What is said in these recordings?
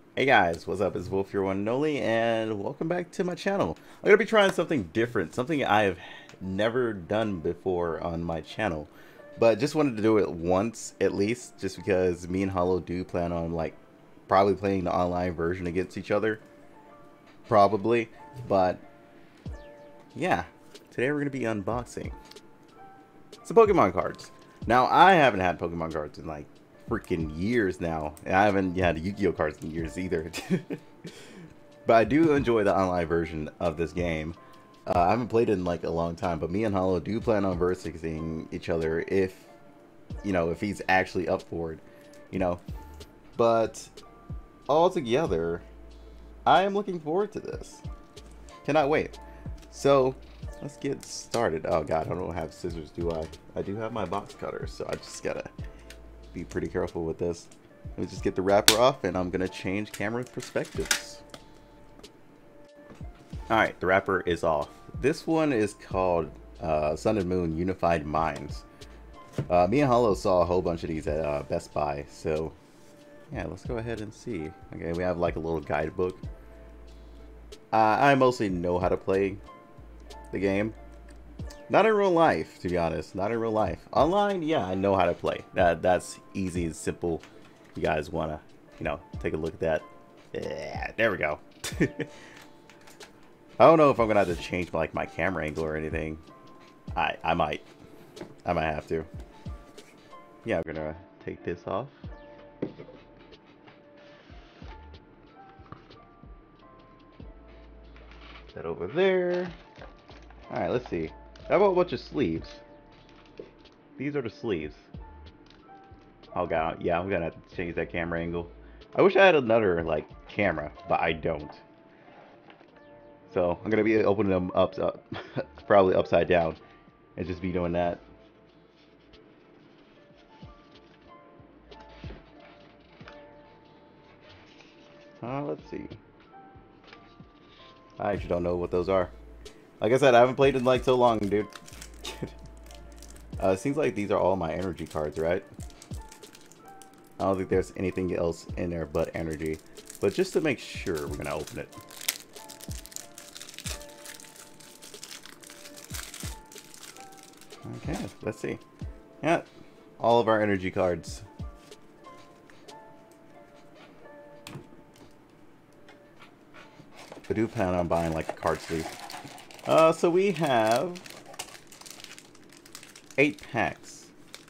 Hey guys, what's up? It's Wolf, your one and only, and welcome back to my channel. I'm gonna be trying something different, something I have never done before on my channel, but just wanted to do it once at least, just because me and Hollow do plan on probably playing the online version against each other, probably. But yeah, today we're gonna be unboxing some Pokemon cards. Now I haven't had Pokemon cards in like freaking years now, and I haven't had Yu-Gi-Oh cards in years either. But I do enjoy the online version of this game. I haven't played it in like a long time, but me and Hollow do plan on versing each other if, if he's actually up for it, you know. But altogether, I am looking forward to this. Cannot wait. So let's get started. Oh god, I don't have scissors, do I? I do have my box cutter, so I just gotta be pretty careful with this. Let me just get the wrapper off, and I'm gonna change camera perspectives. Alright, the wrapper is off. This one is called Sun and Moon Unified Minds. Me and Hollow saw a whole bunch of these at Best Buy, so yeah, let's go ahead and see. Okay, we have like a little guidebook. I mostly know how to play the game. Not in real life, to be honest. Not in real life. Online, yeah, I know how to play. That's easy and simple. You guys wanna, take a look at that. Yeah, there we go. I don't know if I'm gonna have to change like my camera angle or anything. I might. I might have to. Yeah, I'm gonna take this off. That over there. Alright, let's see. How about a bunch of sleeves? These are the sleeves. Oh god, yeah, I'm gonna have to change that camera angle. I wish I had another like camera, but I don't. So I'm gonna be opening them up probably upside down, and just be doing that. Let's see. I actually don't know what those are. Like I said, I haven't played in like so long, dude. It seems like these are all my energy cards, right? I don't think there's anything else in there but energy. But just to make sure, we're gonna open it. Okay, let's see. Yeah, all of our energy cards. I do plan on buying like a card sleeve. So we have 8 packs.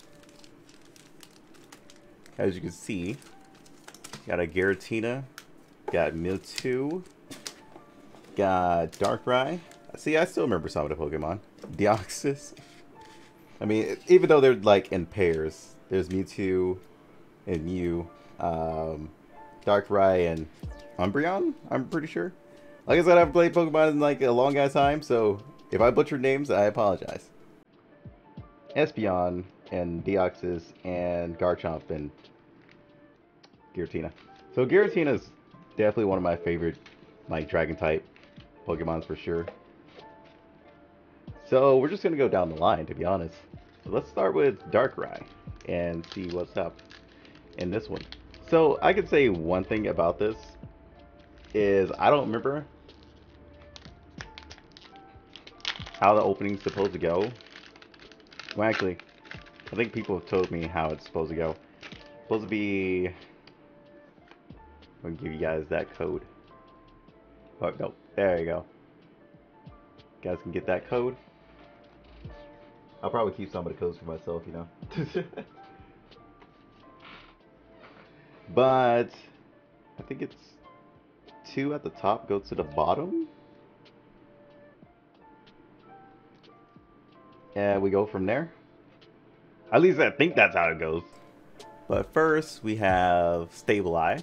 As you can see, got a Giratina, got Mewtwo, got Darkrai. See, I still remember some of the Pokemon. Deoxys. I mean, even though they're like in pairs, there's Mewtwo and Mew, Darkrai and Umbreon, I'm pretty sure. Like I said, I've played Pokemon in like a long ass time, so if I butchered names, I apologize. Espeon and Deoxys and Garchomp and Giratina. So Giratina is definitely one of my favorite like dragon type Pokemons for sure. So we're just gonna go down the line, to be honest. So let's start with Darkrai and see what's up in this one. So I could say one thing about this is I don't remember how the opening's supposed to go. Well, actually, I think people have told me how it's supposed to go. It's supposed to be. I'm gonna give you guys that code. Oh no, there you go. You guys can get that code. I'll probably keep some of the codes for myself, you know. But I think it's 2 at the top go to the bottom. And we go from there. At least I think that's how it goes. But first we have Stabile.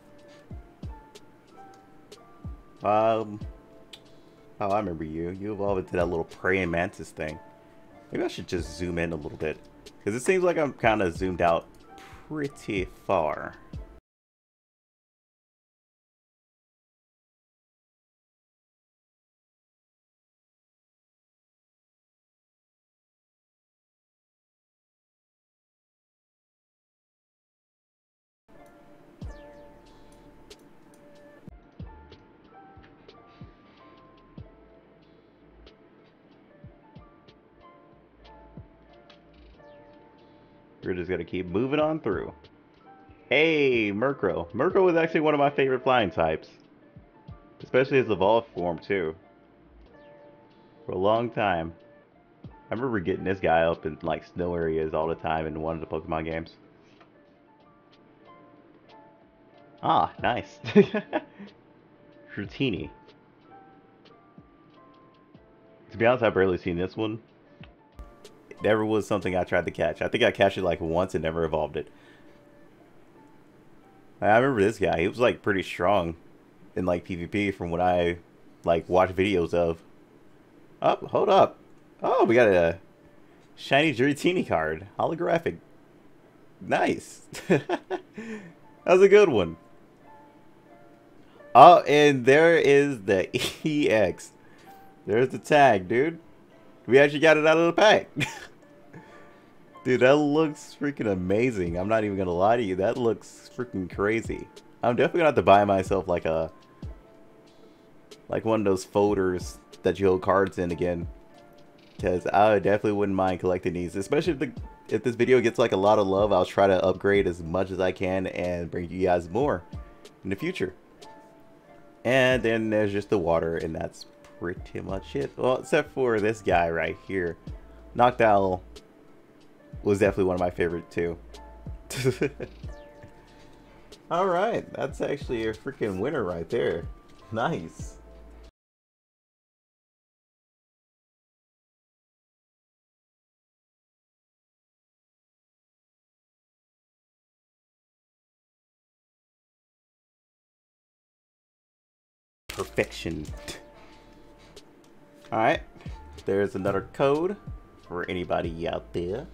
Um, oh, I remember you. You evolved into that little praying mantis thing. Maybe I should just zoom in a little bit. Because it seems like I'm kind of zoomed out pretty far. We're just gonna keep moving on through. Hey, Murkrow. Murkrow was actually one of my favorite flying types. Especially his evolved form, too. For a long time. I remember getting this guy up in, like, snow areas all the time in one of the Pokemon games. Ah, nice. Dratini. To be honest, I've barely seen this one. It never was something I tried to catch. I think I catched it like once and never evolved it. I remember this guy. He was like pretty strong in like PvP from what I like watched videos of. Oh, hold up. Oh, we got a shiny Dratini card. Holographic. Nice. That was a good one. Oh, and there is the EX. There's the tag, dude. We actually got it out of the pack. Dude, that looks freaking amazing. I'm not even gonna lie to you. That looks freaking crazy. I'm definitely gonna have to buy myself like one of those folders that you hold cards in again. Because I definitely wouldn't mind collecting these. Especially if this video gets like a lot of love, I'll try to upgrade as much as I can and bring you guys more in the future. And then there's just the water, and that's pretty much it. Well, except for this guy right here. Noctowl was definitely one of my favorite too. Alright, that's actually a freaking winner right there. Nice. Perfection. Alright, there's another code for anybody out there.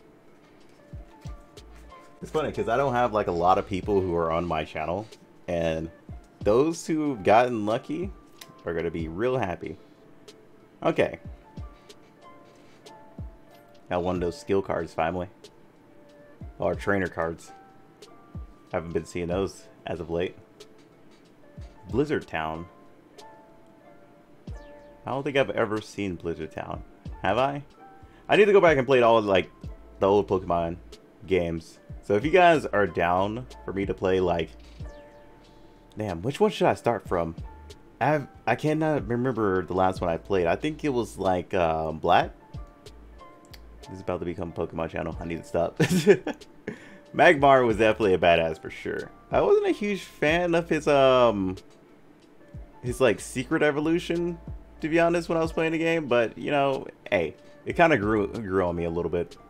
It's funny because I don't have like a lot of people who are on my channel, and those who've gotten lucky are going to be real happy. Okay. Got one of those skill cards finally. Or trainer cards. Haven't been seeing those as of late. Blizzard Town. I don't think I've ever seen Blizzard Town. Have I? I need to go back and play all like the old Pokemon games. So if you guys are down for me to play like, damn, which one should I start from? I cannot remember the last one I played. I think it was like Black. This is about to become a Pokemon channel. I need to stop. Magmar was definitely a badass for sure. I wasn't a huge fan of his like secret evolution, to be honest, when I was playing the game, but you know, hey, it kind of grew on me a little bit.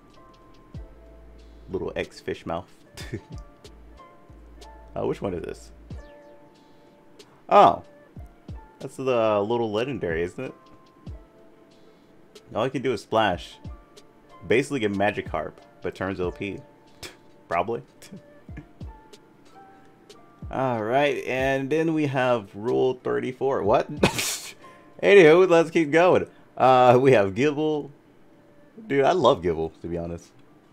Little X fish mouth. Which one is this? Oh, that's the little legendary, isn't it? All I can do is splash. Basically get Magikarp, but turns OP. Probably. Alright, and then we have Rule 34. What? Anywho, let's keep going. We have Gible. Dude, I love Gible, to be honest.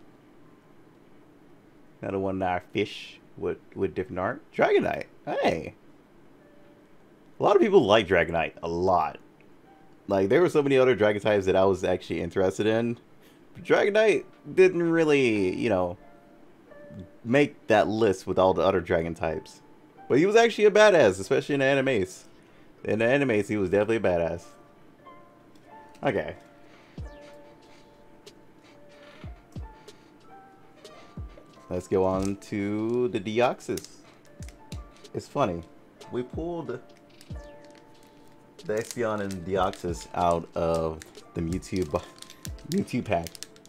Another one that our fish with different art. Dragonite. Hey. A lot of people like Dragonite. A lot. Like, there were so many other dragon types that I was actually interested in. But Dragonite didn't really, you know, make that list with all the other dragon types. But he was actually a badass, especially in the animes. In the animes, he was definitely a badass. Okay. Let's go on to the Deoxys. It's funny. We pulled the Espeon and Deoxys out of the Mewtwo pack.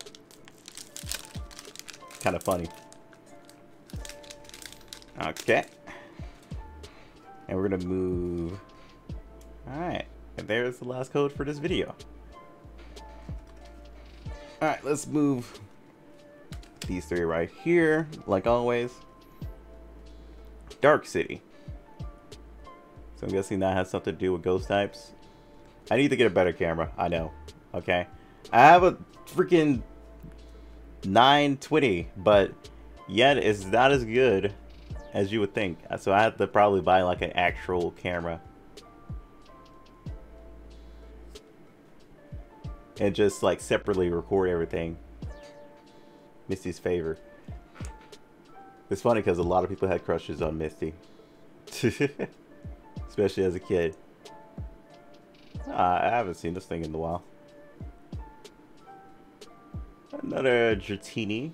Kind of funny. Okay. And we're gonna move. Alright. And there's the last code for this video. Alright, let's move these three right here, like always. Dark City. So I'm guessing that has something to do with ghost types. I need to get a better camera, I know. Okay. I have a freaking 920, but yet it's not as good as you would think. So I have to probably buy like an actual camera. And just like separately record everything. Misty's favor. It's funny because a lot of people had crushes on Misty. Especially as a kid. I haven't seen this thing in a while. Another Dratini.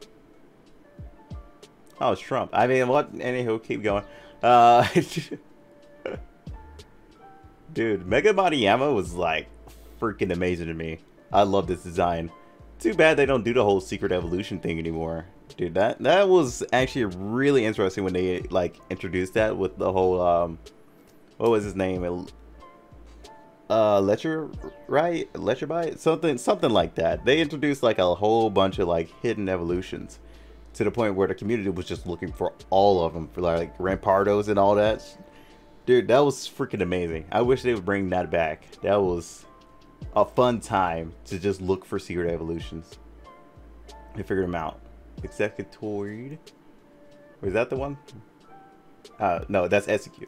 Oh, it's Trump. I mean, what? Anywho, keep going. Dude, Mega Yama was like freaking amazing to me. I love this design. Too bad they don't do the whole secret evolution thing anymore. Dude, that was actually really interesting when they like introduced that with the whole what was his name? Lecher, right? Lecherbite? Something like that. They introduced like a whole bunch of like hidden evolutions to the point where the community was just looking for all of them, for like Rampardos and all that. Dude, that was freaking amazing. I wish they would bring that back. That was a fun time to just look for secret evolutions. They figured them out. Executoid. Was that the one? No, that's Execute.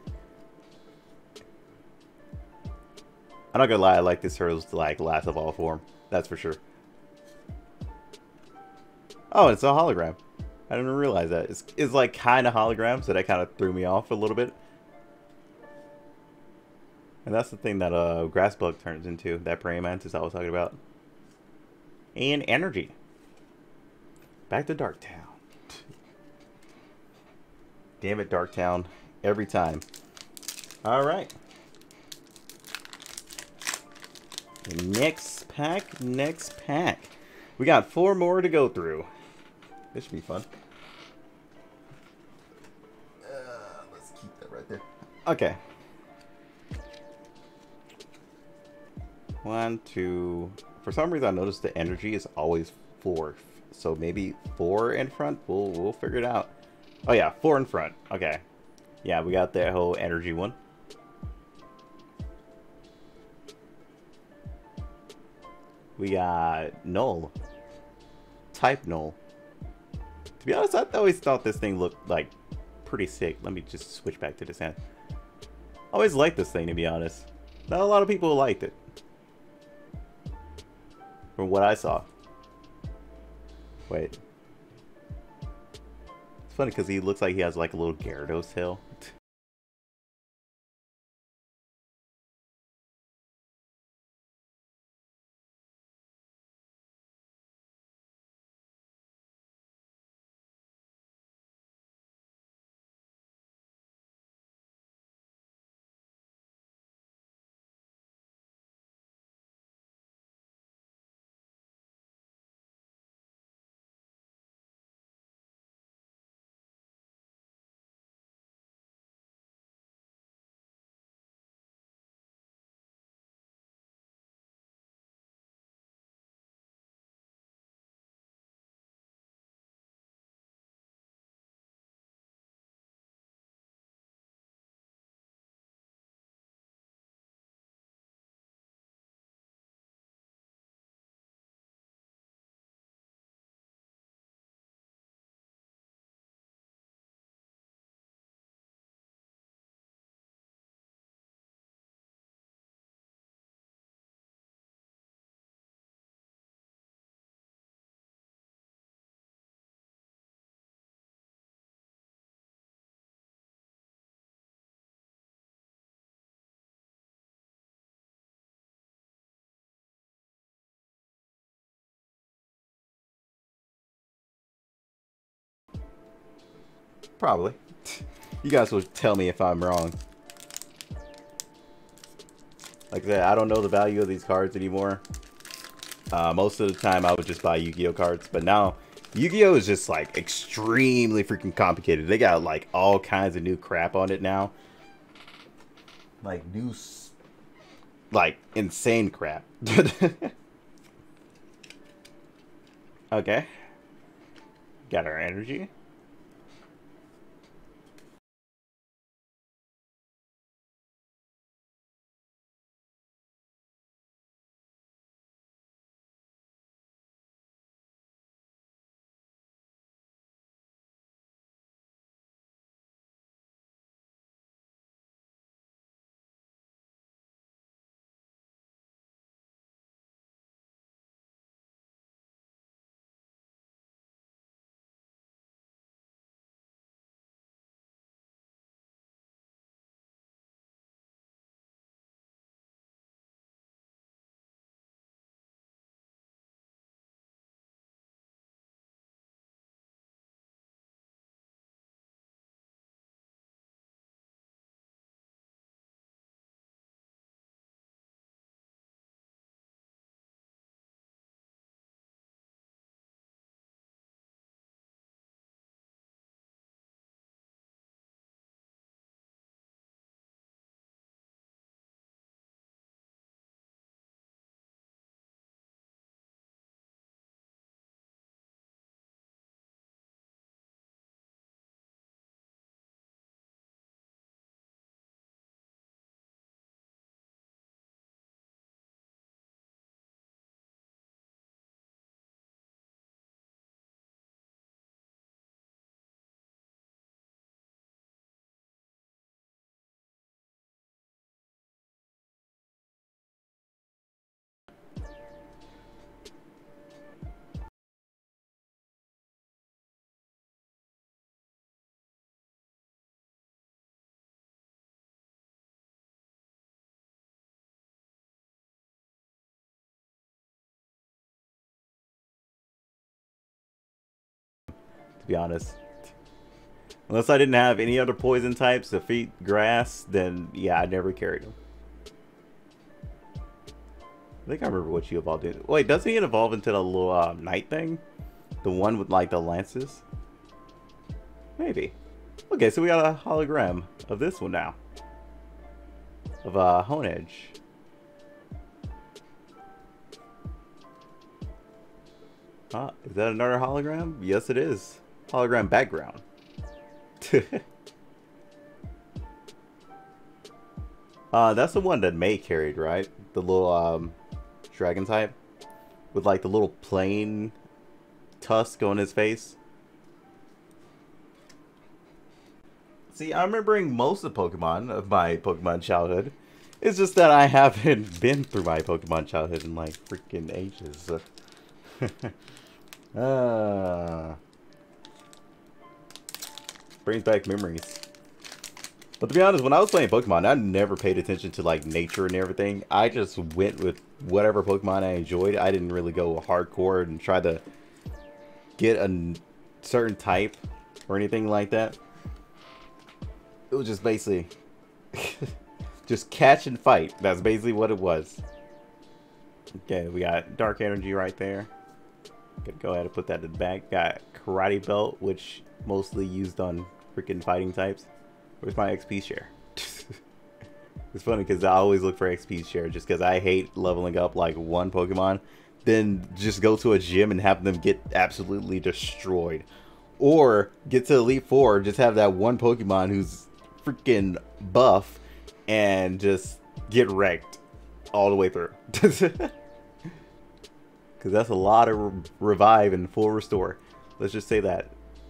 I'm not gonna lie, I like this Turtle's like last of all form. That's for sure. Oh, it's a hologram. I didn't realize that. It's like kind of hologram, so that kind of threw me off a little bit. And that's the thing that Grassbug turns into, that praying mantis I was talking about. And energy. Back to Darktown. Damn it, Darktown. Every time. Alright. Next pack, next pack. We got 4 more to go through. This should be fun. Let's keep that right there. Okay. 1, 2. For some reason, I noticed the energy is always 4th. So maybe 4 in front. We'll figure it out. Oh yeah, 4 in front. Okay. Yeah, we got that whole energy one. We got Null. Type Null. To be honest, I always thought this thing looked like pretty sick. Let me just switch back to this hand. I always liked this thing, to be honest. Not a lot of people liked it. From what I saw. Wait. It's funny because he looks like he has like a little Gyarados tail. Probably. You guys will tell me if I'm wrong. Like I said, I don't know the value of these cards anymore. Most of the time I would just buy Yu-Gi-Oh cards, but now Yu-Gi-Oh is just like extremely freaking complicated. They got like all kinds of new crap on it now. Like like insane crap. Okay. Got our energy. to be honest. Unless I didn't have any other poison types, defeat grass, then yeah, I never carried him. I think I remember what you evolved in. Wait, doesn't he evolve into the little knight thing? The one with like the lances? Maybe. Okay, so we got a hologram of this one now. Of Honedge. Is that another hologram? Yes, it is. Hologram background. That's the one that May carried, right? The little dragon type with like the little plain tusk on his face. See, I'm remembering most of Pokemon of my Pokemon childhood. It's just that I haven't been through my Pokemon childhood in like freaking ages. Brings back memories. But to be honest, when I was playing Pokemon, I never paid attention to like nature and everything. I just went with whatever Pokemon I enjoyed. I didn't really go hardcore and try to get a certain type or anything like that. It was just basically just catch and fight. That's basically what it was. Okay, we got Dark Energy right there. Gonna go ahead and put that in the back. Got Karate Belt, which mostly used on freaking fighting types. Where's my XP share? It's funny because I always look for XP share just because I hate leveling up like one Pokemon, then just go to a gym and have them get absolutely destroyed. Or get to Elite Four, just have that one Pokemon who's freaking buff and just get wrecked all the way through. Because that's a lot of revive and full restore. Let's just say that.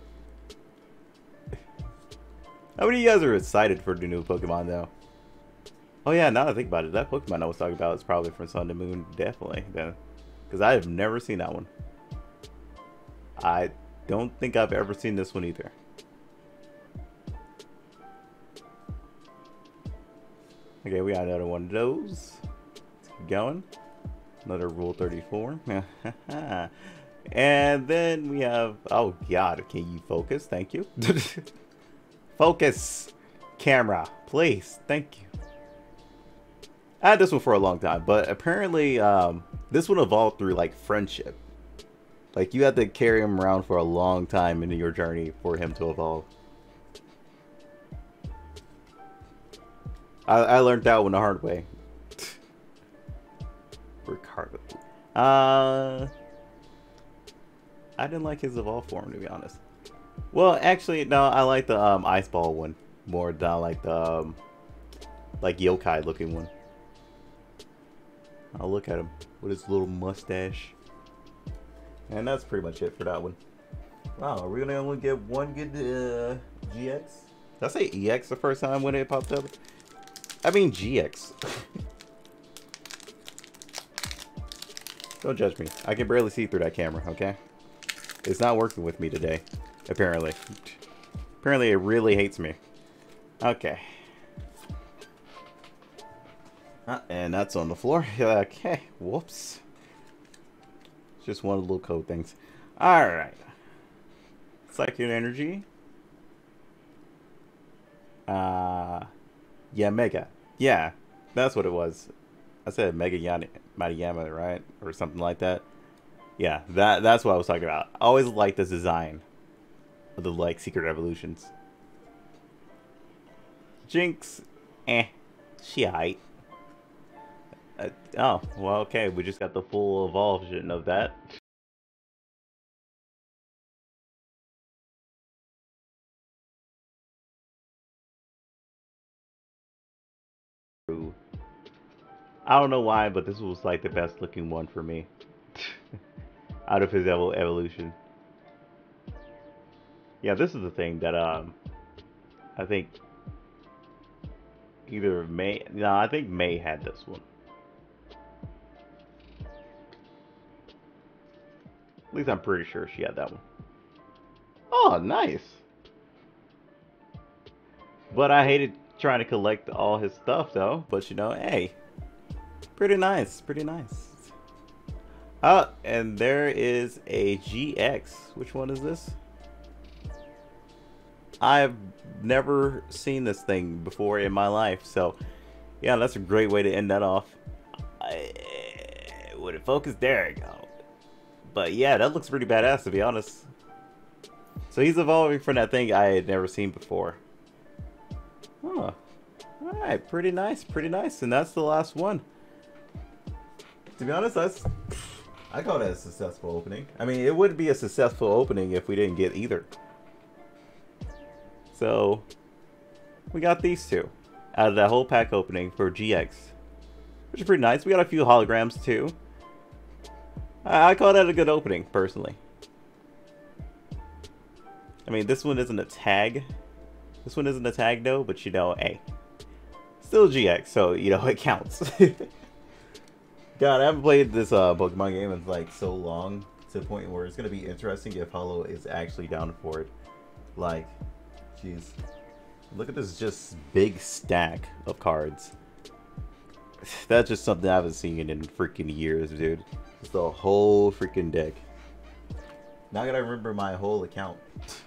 How many of you guys are excited for the new Pokemon though? Oh yeah, now that I think about it, that Pokemon I was talking about is probably from Sun and Moon, definitely. Because I have never seen that one. I don't think I've ever seen this one either. Okay, we got another one of those. Let's keep going. Another Rule 34. And then we have, oh god, can you focus? Thank you. Focus, camera, please. Thank you. I had this one for a long time, but apparently this one evolved through like friendship. Like you had to carry him around for a long time into your journey for him to evolve. I learned that one the hard way. Ricardo. I didn't like his evolve form, to be honest. Well, actually, no, I like the ice ball one more than I like the like yokai looking one. I'll look at him with his little mustache. And that's pretty much it for that one. Wow, are we gonna only get one good GX? Did I say EX the first time when it popped up? I mean GX. Don't judge me. I can barely see through that camera, okay? It's not working with me today, apparently. Apparently it really hates me. Okay. And that's on the floor. Okay, whoops. Just one of the little code things. Alright. Psychic Energy. Yeah, Mega. Yeah, that's what it was. I said Mega Matayama, right? Or something like that. Yeah, that's what I was talking about. I always liked this design of the like secret evolutions. Jinx, she aight. Oh, well, okay, we just got the full evolution of that. I don't know why, but this was like the best looking one for me. Out of his evolution. Yeah, this is the thing that I think either May, no, I think May had this one. At least I'm pretty sure she had that one. Oh, nice. But I hated trying to collect all his stuff though. But you know, hey, pretty nice, pretty nice. And there is a GX. Which one is this? I've never seen this thing before in my life. So yeah, that's a great way to end that off. Would it focus? There you go. But yeah, that looks pretty badass, to be honest. So he's evolving from that thing I had never seen before. Huh. Alright, pretty nice, pretty nice. And that's the last one. To be honest, I call that a successful opening. I mean, it would be a successful opening if we didn't get either. So, we got these two out of that whole pack opening for GX. Which is pretty nice. We got a few holograms too. I call that a good opening, personally. I mean, this one isn't a tag. This one isn't a tag, though, but you know, hey. Still GX, so, you know, it counts. God, I haven't played this Pokemon game in, like, so long, to the point where it's going to be interesting if Hollow is actually down for it. Like, jeez. Look at this just big stack of cards. That's just something I haven't seen in freaking years, dude. It's the whole freaking deck. Now I gotta remember my whole account.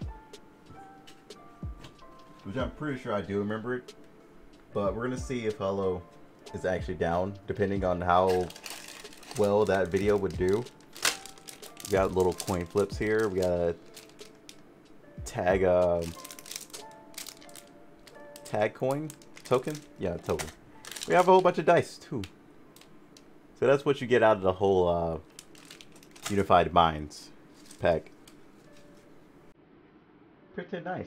Which I'm pretty sure I do remember it. But we're gonna see if Hollow is actually down, depending on how well that video would do. We got little coin flips here. We got a tag tag coin? Token? Yeah, token. We have a whole bunch of dice too. So that's what you get out of the whole Unified Minds pack. Pretty nice.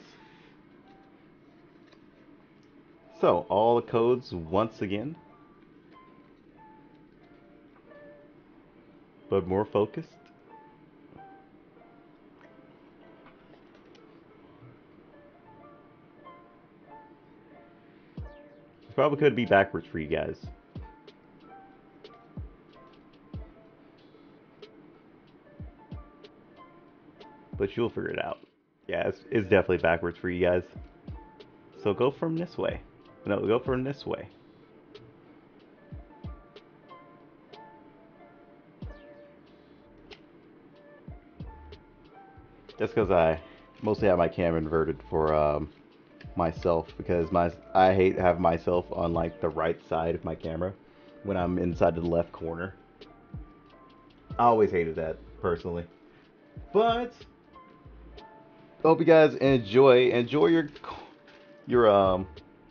So, all the codes once again. But more focused. This probably could be backwards for you guys. But you'll figure it out. Yeah, it's definitely backwards for you guys. So go from this way. No, go from this way. Just because I mostly have my camera inverted for myself, because I hate having myself on like the right side of my camera when I'm inside the left corner. I always hated that personally. But hope you guys enjoy your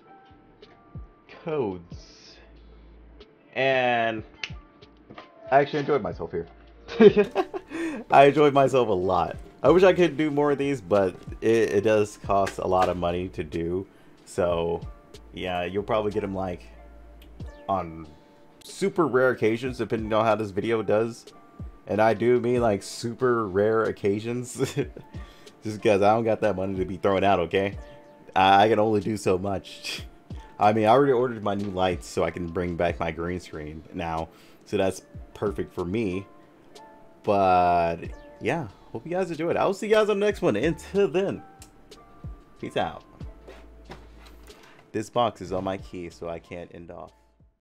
codes. And I actually enjoyed myself here. I enjoyed myself a lot. I wish I could do more of these, but it does cost a lot of money to do. So yeah, you'll probably get them like on super rare occasions, depending on how this video does. And I do mean like super rare occasions. Just because I don't got that money to be throwing out, okay? I can only do so much. I mean, I already ordered my new lights so I can bring back my green screen now. So that's perfect for me. But yeah, hope you guys enjoyed. I will see you guys on the next one. Until then, peace out. This box is on my key, so I can't end off.